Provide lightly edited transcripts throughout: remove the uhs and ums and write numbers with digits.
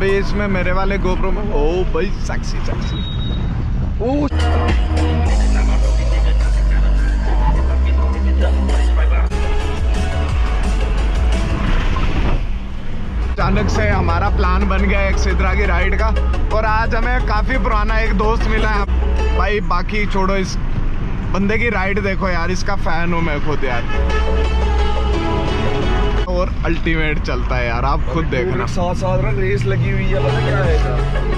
अभी इसमें मेरे वाले गोप्रो में, ओ भाई सेक्सी सेक्सी। अचानक से हमारा प्लान बन गया एक सिद्रा की राइड का, और आज हमें काफी पुराना एक दोस्त मिला है भाई। बाकी छोड़ो, इस बंदे की राइड देखो यार, इसका फैन हूँ मैं खुद यार, और अल्टीमेट चलता है यार, आप खुद देखना। साथ साथ ना रेस लगी हुई है, पता क्या है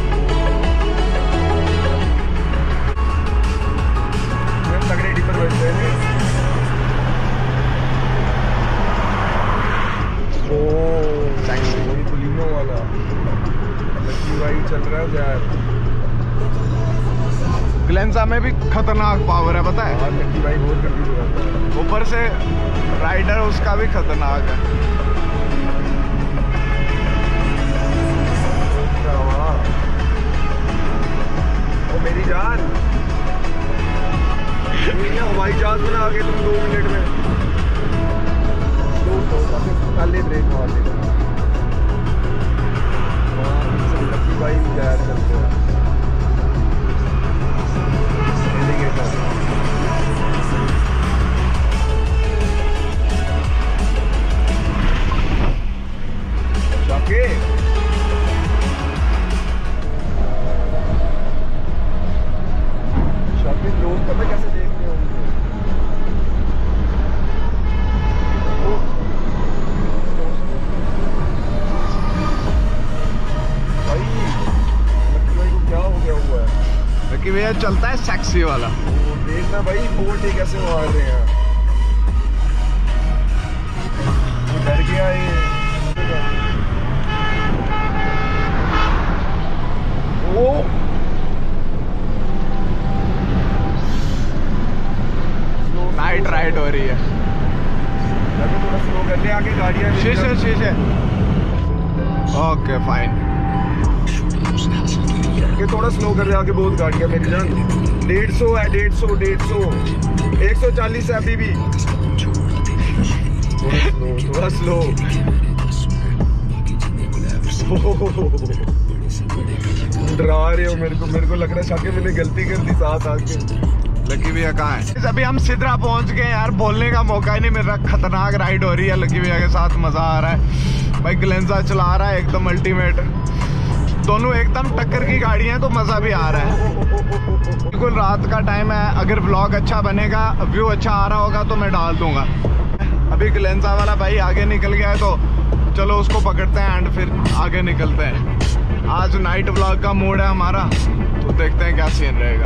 तगड़े डिपर बैठते हैं। वही पुलिनो वाला लकी भाई चल रहा है यार। ग्लेंजा में भी खतरनाक पावर है पता है, लकी भाई बहुत गंदी चलाता है, ऊपर से राइडर उसका भी खतरनाक है। ओ मेरी जान, हवाई जहाज बना के तुम 2 मिनट में खाली ब्रेक मार देगा। लकी भाई यार चलते हैं शाके। शाके लोग पता कैसे देख रहे होंगे, लकी भैया चलता है सेक्सी वाला। देखना भाई बोल्ट कैसे मार रहे हैं, डर गया ये। ओ नाइट राइड हो रही है, थोड़ा स्लो कर ले, आगे गाड़ियां शीशे शीशे। ओके फाइन, ये थोड़ा स्लो कर ले, आगे बहुत गाड़ियां मेरी जान। 150 है, 150 140 है अभी भी, थोड़ा स्लो। डरा रहे हो मेरे को लग रहा है शाके मैंने गलती कर दी साथ आके। लकी भैया कहाँ है? अभी हम सिद्रा पहुंच गए यार, बोलने का मौका ही नहीं मिल रहा। खतरनाक राइड हो रही है, लकी भैया के साथ मजा आ रहा है भाई। ग्लेंजा चला रहा है एकदम अल्टीमेट, दोनों एकदम टक्कर की गाड़ी हैं, तो मजा भी आ रहा है। बिल्कुल रात का टाइम है, अगर व्लॉग अच्छा बनेगा, व्यू अच्छा आ रहा होगा तो मैं डाल दूंगा। अभी ग्लेंजा वाला भाई आगे निकल गया है, तो चलो उसको पकड़ते हैं एंड फिर आगे निकलते हैं। आज नाइट व्लॉग का मूड है हमारा, तो देखते हैं क्या सीन रहेगा।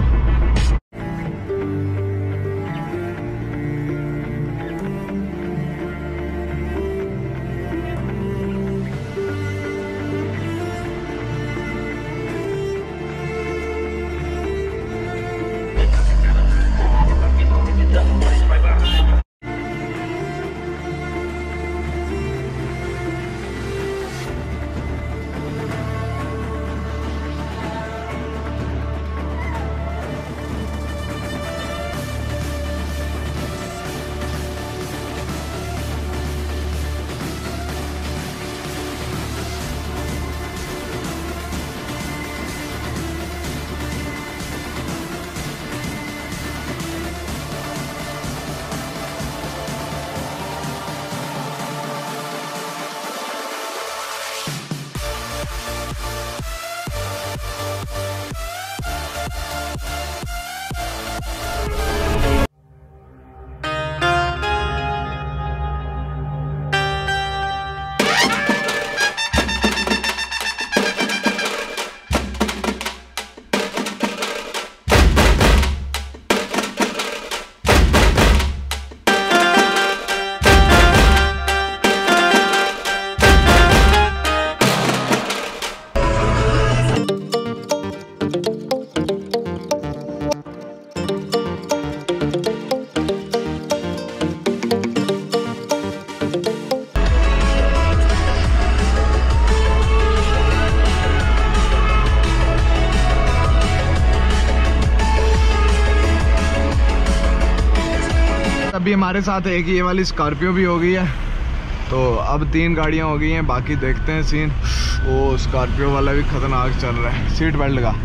अभी हमारे साथ एक ये वाली स्कॉर्पियो भी हो गई है, तो अब 3 गाड़ियां हो गई हैं। बाकी देखते हैं सीन। ओ स्कॉर्पियो वाला भी खतरनाक चल रहा है, सीट बेल्ट लगा।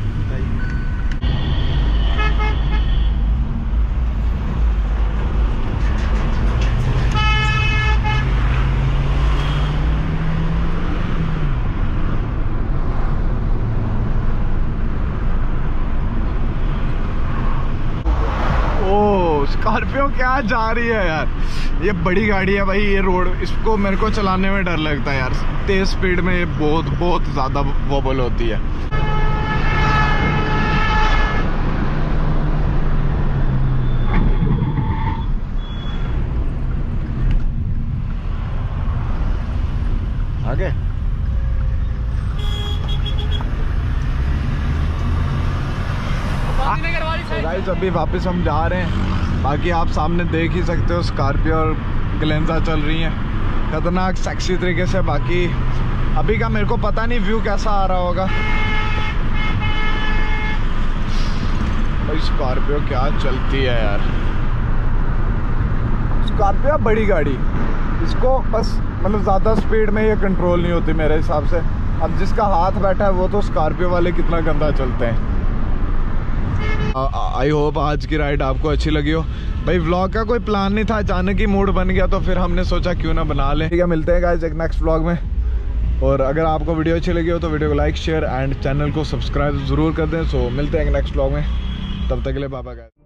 स्कॉर्पियो क्या जा रही है यार, ये बड़ी गाड़ी है भाई। ये रोड, इसको मेरे को चलाने में डर लगता है यार, तेज स्पीड में ये बहुत ज्यादा वॉबल होती है। आगे गाइस अभी वापस हम जा रहे हैं। बाकी आप सामने देख ही सकते हो स्कॉर्पियो और ग्लेंजा चल रही हैं खतरनाक सेक्सी तरीके से। बाकी अभी का मेरे को पता नहीं व्यू कैसा आ रहा होगा भाई। स्कॉर्पियो क्या चलती है यार, स्कॉर्पियो बड़ी गाड़ी, इसको बस मतलब ज़्यादा स्पीड में ये कंट्रोल नहीं होती मेरे हिसाब से। अब जिसका हाथ बैठा है वो तो स्कॉर्पियो वाले कितना गंदा चलते हैं। आई होप आज की राइड आपको अच्छी लगी हो भाई। व्लॉग का कोई प्लान नहीं था, अचानक ही मूड बन गया तो फिर हमने सोचा क्यों ना बना लें। ठीक है, मिलते हैं गाइस एक नेक्स्ट व्लॉग में। और अगर आपको वीडियो अच्छी लगी हो तो वीडियो को लाइक शेयर एंड चैनल को सब्सक्राइब ज़रूर कर दें। सो मिलते हैं नेक्स्ट व्लॉग में, तब तक के लिए बाय बाय गाइस।